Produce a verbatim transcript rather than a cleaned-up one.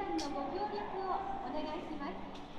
さんのご協力をお願いします。